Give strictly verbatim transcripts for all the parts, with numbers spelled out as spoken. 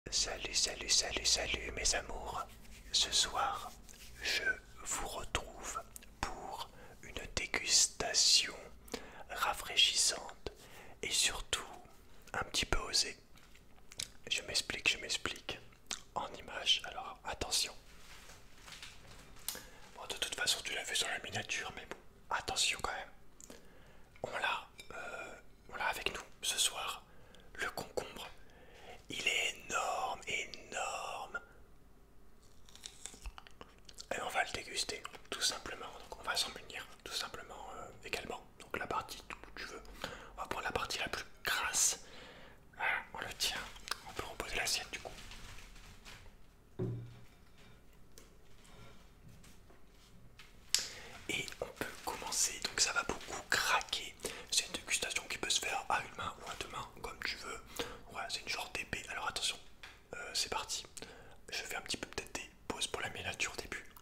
Salut, salut, salut, salut mes amours. Ce soir, je vous retrouve pour une dégustation rafraîchissante et surtout un petit peu osée. Je m'explique, je m'explique en images. Alors attention. Bon, de toute façon, tu l'as vu sur la miniature, mais bon, attention quand même. On l'a, euh, on l'a avec nous ce soir. Le concombre. Il est énorme, énorme. Et on va le déguster, tout simplement. Donc on va s'en munir, tout simplement, euh, également. Donc la partie où tu veux. On va prendre la partie la plus grasse. Voilà, on le tient. On peut reposer l'assiette du coup. Et on peut commencer, donc ça va beaucoup craquer. C'est une dégustation qui peut se faire à une main ou à deux mains, comme tu veux. Voilà, c'est une genre d'épée. Alors attention, euh, c'est parti. Je fais un petit peu peut-être des pauses pour la miniature au début.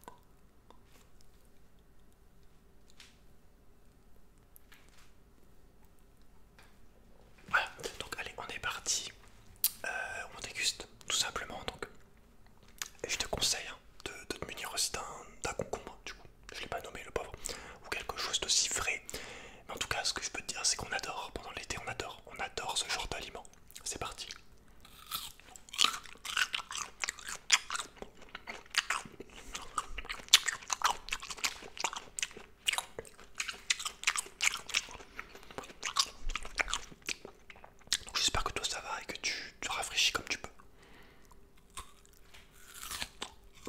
Voilà, donc allez, on est parti. Euh, on déguste tout simplement. Donc, et je te conseille hein, de, de te munir aussi d'un concombre. Du coup, je l'ai pas nommé le pauvre, ou quelque chose d'aussi frais. Mais en tout cas, ce que je peux te dire, c'est qu'on adore pendant l'été, on adore, on adore ce genre d'aliment. C'est parti. Donc j'espère que toi ça va et que tu te rafraîchis comme tu peux.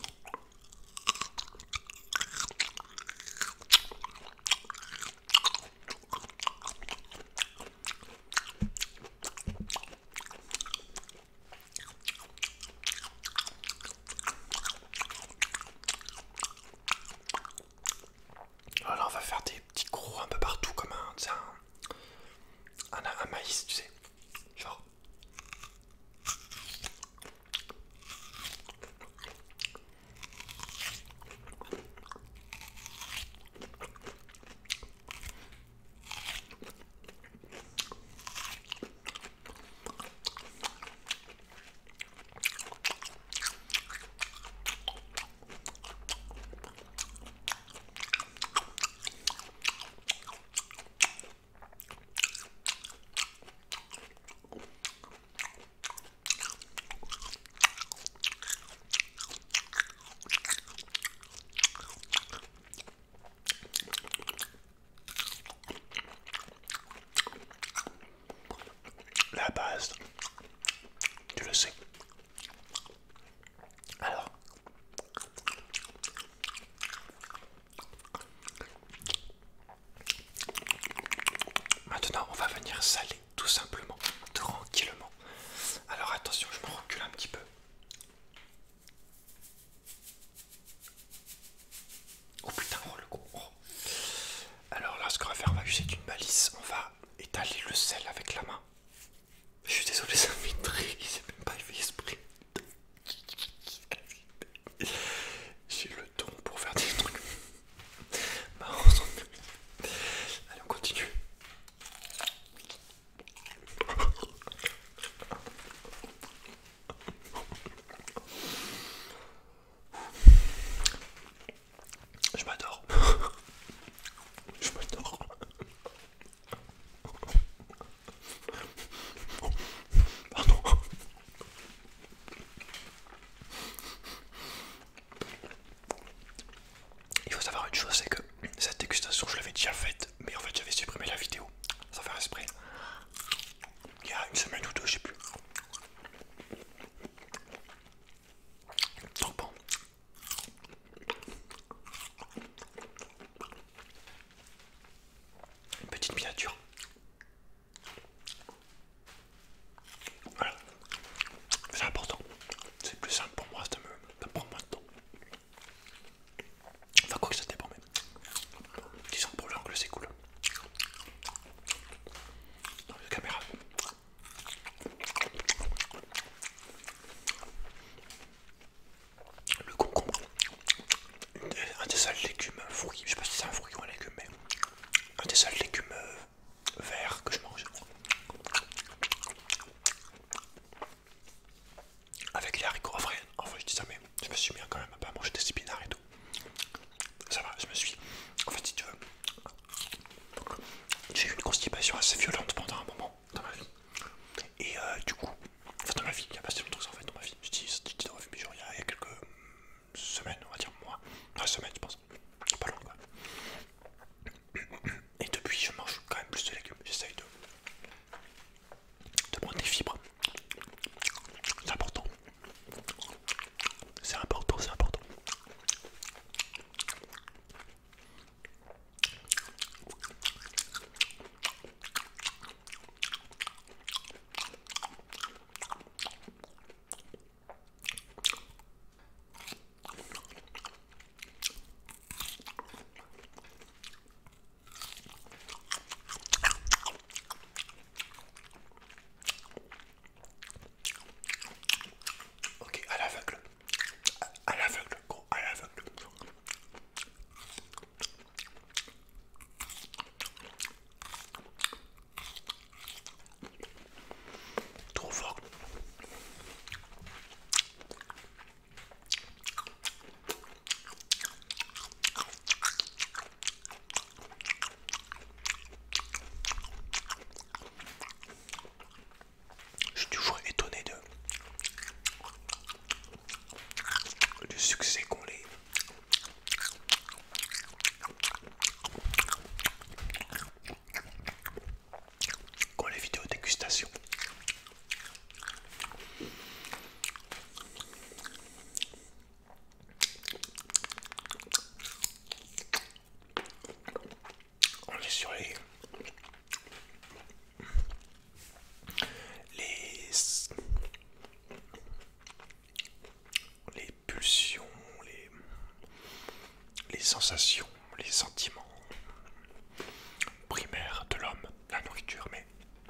sensations, les sentiments primaires de l'homme, la nourriture, mais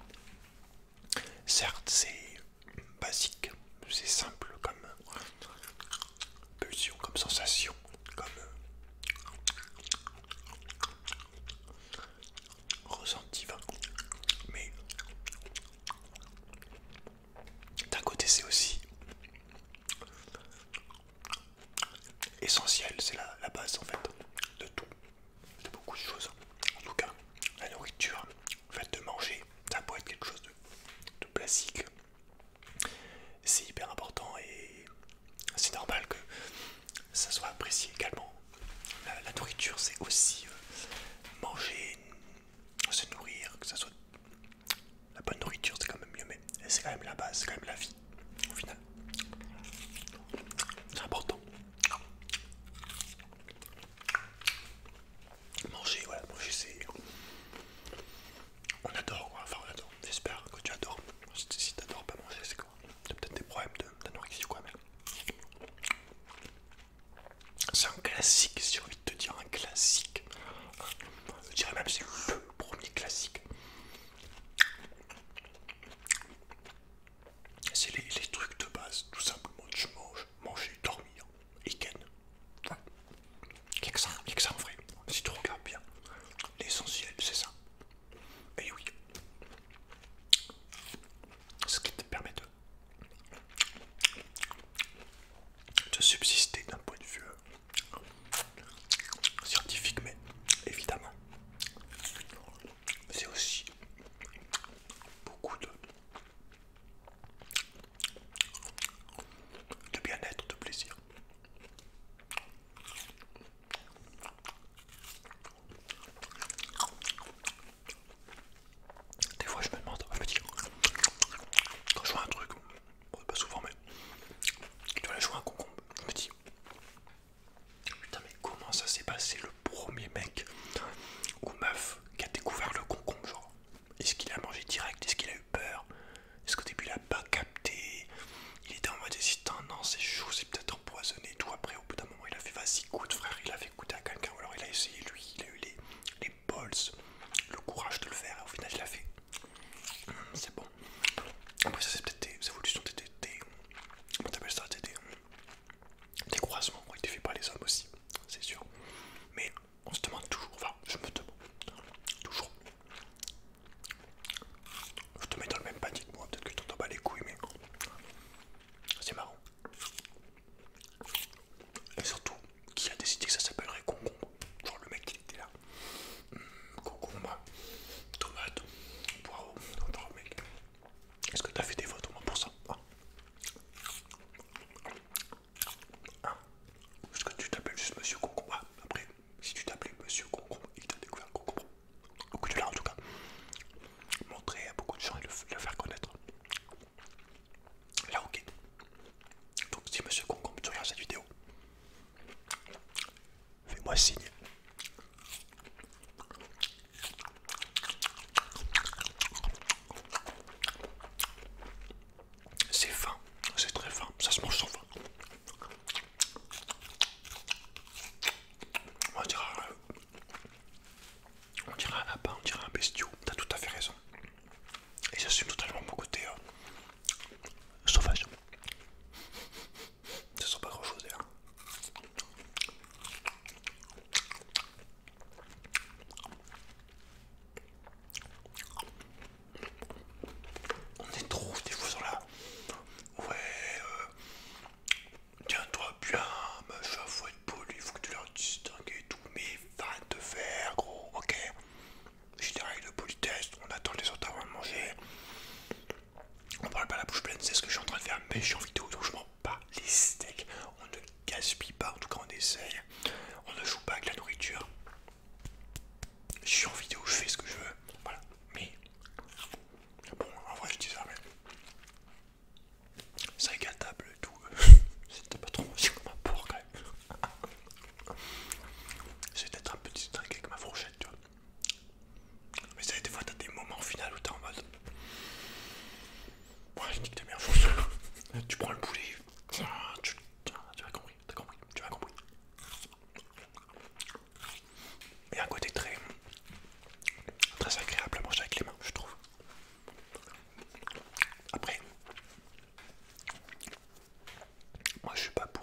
certes c'est basique, c'est simple comme pulsion, comme sensation, comme ressenti, mais d'un côté c'est aussi essentiel, c'est la, la base en fait de tout, de beaucoup de choses. En tout cas, la nourriture, le fait de manger, ça peut être quelque chose de, de classique. C'est hyper important et c'est normal que ça soit apprécié également. La, la nourriture, c'est aussi euh, manger, se nourrir, que ça soit la bonne nourriture, c'est quand même mieux, mais c'est quand même la base, c'est quand même la vie au final. C'est important. Manger, voilà, manger c'est. On adore quoi, enfin on adore. J'espère que tu adores. Si, si t'adores pas manger, c'est quoi? T'as peut-être des problèmes d'anorexie ou quoi, mais. C'est un classique, si j'ai envie de te dire un classique. Je dirais même c'est le premier classique. C'est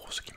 pour ceux qui